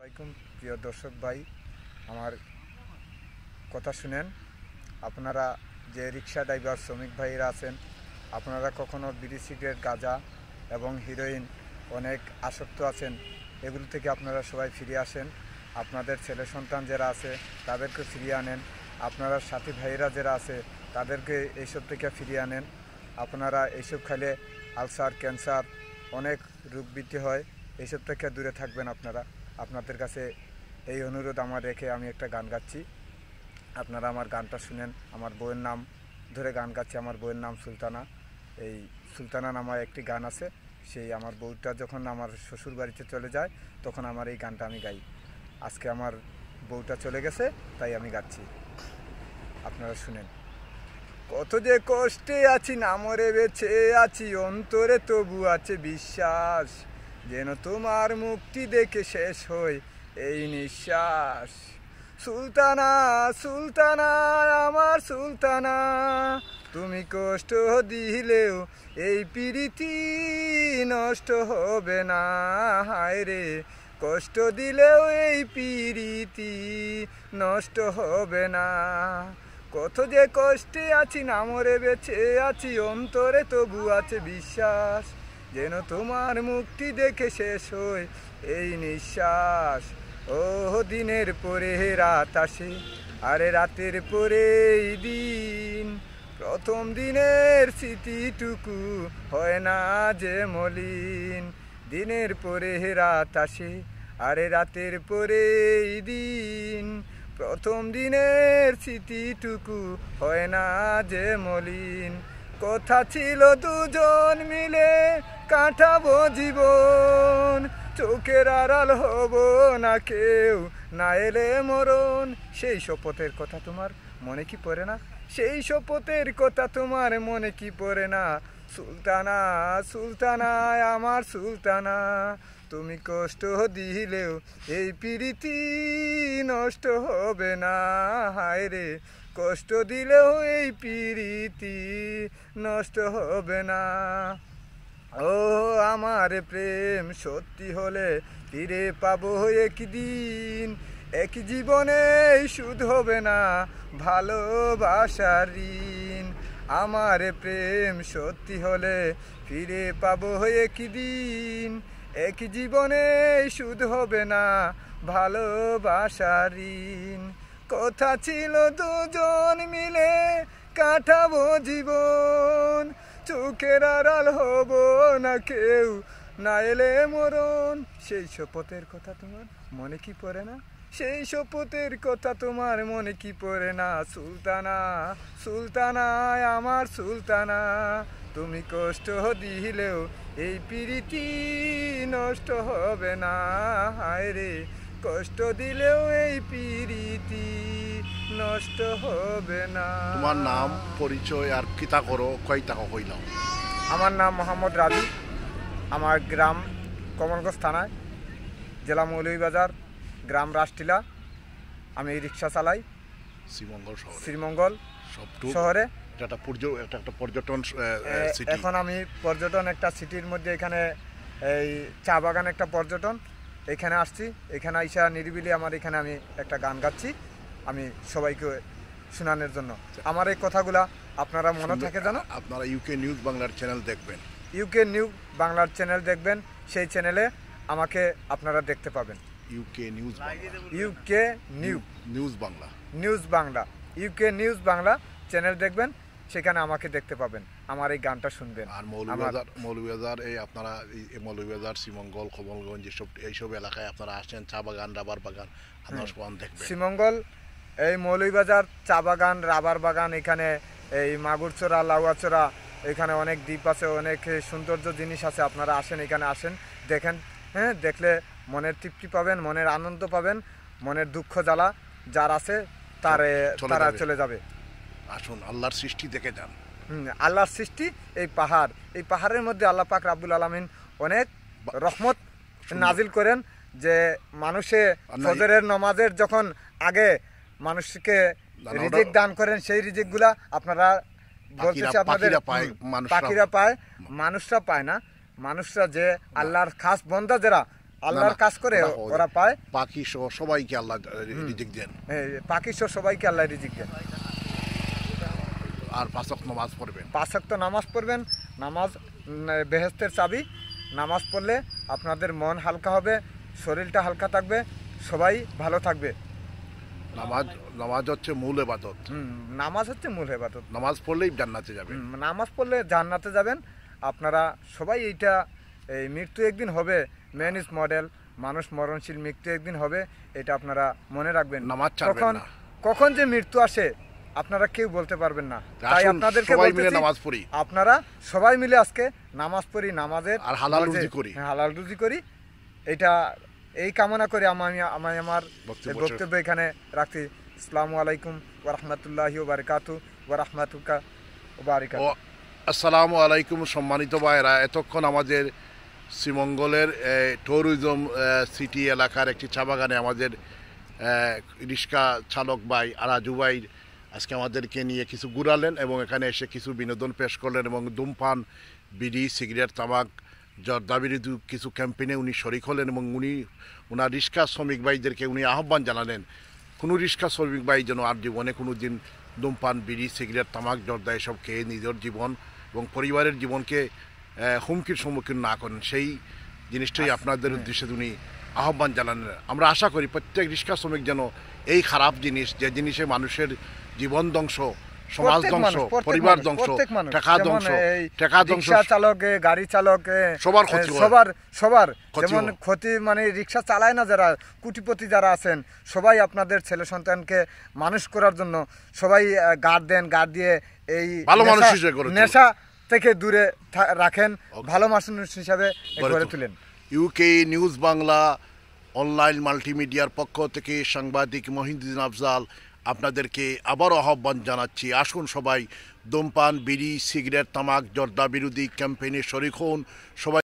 আসসালামাইকুম প্রিয় দর্শক ভাই, আমার কথা শুনেন। আপনারা যে রিক্সা ড্রাইভার শ্রমিক ভাইরা আছেন, আপনারা কখনো বিড়ি, সিগারেট, গাঁজা এবং হিরোইন অনেক আসক্ত আছেন, এগুলো থেকে আপনারা সবাই ফিরে আসেন। আপনাদের ছেলে সন্তান যারা আছে তাদেরকে ফিরিয়ে আনেন। আপনারা সাথী ভাইরা যারা আছে তাদেরকে এইসব থেকে ফিরিয়ে আনেন। আপনারা এইসব খেলে আলসার, ক্যান্সার, অনেক রোগ বৃদ্ধি হয়, এইসব থেকে দূরে থাকবেন আপনারা। আপনাদের কাছে এই অনুরোধ আমার রেখে আমি একটা গান গাচ্ছি, আপনারা আমার গানটা শুনেন। আমার বউয়ের নাম ধরে গান গাচ্ছি। আমার বউয়ের নাম সুলতানা। এই সুলতানা নামায় একটি গান আছে, সেই আমার বউটা যখন আমার শ্বশুর বাড়িতে চলে যায় তখন আমার এই গানটা আমি গাই। আজকে আমার বউটা চলে গেছে তাই আমি গাচ্ছি, আপনারা শুনেন। কত যে কষ্টে আছি, না মরে বেঁচে আছি, অন্তরে তবু আছে বিশ্বাস, যেন তোমার মুক্তি দেখে শেষ হয় এই নিঃশ্বাস। সুলতানা, সুলতানা, আমার সুলতানা, তুমি কষ্ট দিলেও এই প্রীতি নষ্ট হবে না। হায় রে, কষ্ট দিলেও এই প্রীতি নষ্ট হবে না। কত যে কষ্টে আছি, না মরে বেঁচে আছি, অন্তরে তবু আছে বিশ্বাস, যেন তোমার মুক্তি দেখে শেষ হয় এই নিঃশ্বাস। ও দিনের পরে রাত আসে, আরে রাতের পরে দিন, প্রথম দিনের স্মৃতিটুকু হয় না যে মলিন। দিনের পরে রাত আসে, আরে রাতের পরে দিন, প্রথম দিনের স্মৃতিটুকু হয় না যে মলিন। কথা ছিল দুজন মিলে কাটাবো জীবন, চোখের আড়াল হব না কেউ, না এলে মরণ। সেই শপথের কথা তোমার মনে কি পড়ে না? সেই শপথের কথা তোমার মনে কি পড়ে না? সুলতানা, সুলতানা, আমার সুলতানা, তুমি কষ্ট দিলেও এই প্রীতি নষ্ট হবে না। হায় রে, কষ্ট দিলেও এই প্রীতি নষ্ট হবে না। ও আমার প্রেম সত্যি হলে ফিরে পাবো একদিন, এক জীবনে সুদ হবে না ভালোবাসার ঋণ। আমার প্রেম সত্যি হলে ফিরে পাবো একদিন, এক জীবনে সুদ হবে না ভালোবাসার ঋণ। কথা ছিল দুজন মিলে কাটাবো জীবন, চোখের আড়াল হব না কেউ, না এলে মরণ। সেই শপথের কথা তোমার মনে কি পড়ে না? সেই শপথের কথা তোমার মনে কি পড়ে না? সুলতানা, সুলতানা, আমার সুলতানা, তুমি কষ্ট দিলেও এই প্রীতি নষ্ট হবে না। হায় রে, কষ্ট দিলেও এই প্রীতি নষ্ট হবে না। তোমার নাম, পরিচয় আর কিতা করো, কয়টা কইলাম? আমার নাম মোহাম্মদ রাজু, আমার গ্রাম কমলগঞ্জ থানায়, জেলা মৌলভীবাজার, গ্রাম রাসটিলা। আমি রিক্সা চালাই শ্রীমঙ্গল শহরে। একটা পর্যটন সিটি। এখন আমি পর্যটন একটা সিটির মধ্যে, এখানে এই চা বাগান একটা পর্যটন, এখানে আসছি। এখানে আইসা নিরিবিলি আমার এখানে আমি একটা গান গাচ্ছি, আমি সবাইকে শোনানোর জন্য। আমার এই কথাগুলা আপনারা মনে থাকে জানো। আপনারা ইউকে নিউজ বাংলার চ্যানেল দেখবেন, ইউকে নিউজ বাংলার চ্যানেল দেখবেন, সেই চ্যানেলে আমাকে আপনারা দেখতে পাবেন। UK news UK news Bangla, news Bangla, UK news Bangla channel দেখবেন, সেখানে আমাকে দেখতে পাবেন, আমার এই গানটা শুনবেন। আর মৌলভীবাজার এই আপনারা মৌলভীবাজার, শ্রীমঙ্গল, কমলগঞ্জ এইসব এলাকায় আপনারা আসেন, চা বাগান, রাবার বাগান, আপনারা সব দেখবেন। শ্রীমঙ্গল, এই মৌলভীবাজার, চা বাগান, রাবার বাগান, এখানে এই মাগুরচোরা, লাউয়াচোরা, এখানে অনেক দ্বীপ আছে, অনেক সৌন্দর্য জিনিস আছে। আপনারা আসেন, এখানে আসেন, দেখেন। হ্যাঁ, দেখলে মনের তৃপ্তি পাবেন, মনের আনন্দ পাবেন, মনের দুঃখ জ্বালা যার আছে তারা চলে যাবে। আসুন, আল্লাহর সৃষ্টি দেখে যান। আল্লাহর সৃষ্টি এই পাহাড়, এই পাহাড়ের মধ্যে আল্লাহ পাক রাব্বুল আলামিন অনেক রহমত নাজিল করেন, যে মানুষে ফজরের নামাজের যখন আগে মানুষকে রিজিক দান করেন, সেই রিজিকগুলা আপনারা বলতেছি আপনাদের পাখিরা পায়, মানুষরা পায় না। মানুষরা যে আল্লাহর খাস বন্দা যারা, আল্লাহর কাজ করে ওরা পায়। পাখি সহ সবাইকে আল্লাহ রিজিক দেন। পাখি সহ সবাইকে আল্লাহ রিজিক দেন। আর 5 ওয়াক্ত নামাজ পড়বেন। 5 ওয়াক্ত নামাজ পড়বেন। নামাজ বেহেশতের চাবি। নামাজ পড়লে আপনাদের মন হালকা হবে, শরীরটা হালকা থাকবে, সবাই ভালো থাকবে। নামাজ হচ্ছে মূল ইবাদত। নামাজ হচ্ছে মূল ইবাদত। নামাজ পড়লেই জান্নাতে যাবেন। নামাজ পড়লে জান্নাতে যাবেন। আপনারা সবাই এইটা, এই মৃত্যু একদিন হবে, ম্যান ইজ মডেল, মানুষ মরণশীল, মৃত্যু একদিন হবে, এটা আপনারা মনে রাখবেন। নামাজ ছাড়বেন না। কখন যে মৃত্যু আসে আপনারা কেউ বলতে পারবেন না। তাই আপনাদেরকে বলতেছি, আপনারা সবাই মিলে আজকে নামাজ পড়ি, নামাজের আর হালাল রুজি করি। এটা এই কামনা করে আমি আমার বক্তব্য এখানে রাখছি। আসসালামু আলাইকুম ওয়া রাহমাতুল্লাহি ওয়া বারাকাতুহু ওয়া রাহমাতুকা ওয়া বারাকাতুহু। আসসালামু আলাইকুম সম্মানিত ভাইরা, এতক্ষণ আমাদের শ্রীমঙ্গলের ট্যুরিজম সিটি এলাকার একটি চা বাগানে আমাদের রিক্সা চালক ভাই আরাজু ভাই আজকে আমাদেরকে নিয়ে কিছু ঘুরালেন এবং এখানে এসে কিছু বিনোদন পেশ করলেন এবং ধূমপান, বিড়ি, সিগারেট, তামাক, জর্দা বিরোধী কিছু ক্যাম্পেইনে উনি শরিক হলেন এবং ওনার রিক্সা শ্রমিক ভাইদেরকে উনি আহ্বান জানালেন কোনো রিক্সা শ্রমিক ভাই যেন আর জীবনে কোনো দিন ধূমপান, বিড়ি, সিগারেট, তামাক, জর্দা এসব খেয়ে নিজের জীবন এবং পরিবারের জীবনকে হুমকির সম্মুখীন না করেন, সেই জিনিসটাই আপনাদের উদ্দেশ্যে উনি আহ্বান জানালেন। আমরা আশা করি প্রত্যেক রিক্সা শ্রমিক যেন এই খারাপ জিনিস, যে জিনিসে মানুষের জীবন ধ্বংস, সমাজ ধ্বংস, পরিবার ধ্বংস, টাকা ধ্বংস, চালক, গাড়ি চালক, সবার যেমন ক্ষতি, মানে রিক্সা চালায় না যারা, কোটিপতি যারা আছেন, সবাই আপনাদের ছেলে সন্তানকে মানুষ করার জন্য সবাই গার্ড দেন, গার্ড দিয়ে এই ভালো মানুষ নেশা থেকে দূরে রাখেন, ভালো মানুষ হিসাবে গড়ে তুলেন। ইউকে নিউজ বাংলা অনলাইন মাল্টিমিডিয়ার পক্ষ থেকে সাংবাদিক মহিউদ্দিন আফজাল আপনাদেরকে আবারও আহ্বান জানাচ্ছি, আসুন সবাই ধূমপান, বিড়ি, সিগারেট, তামাক, জর্দা বিরোধী ক্যাম্পেইনে শরিক হন। সবাই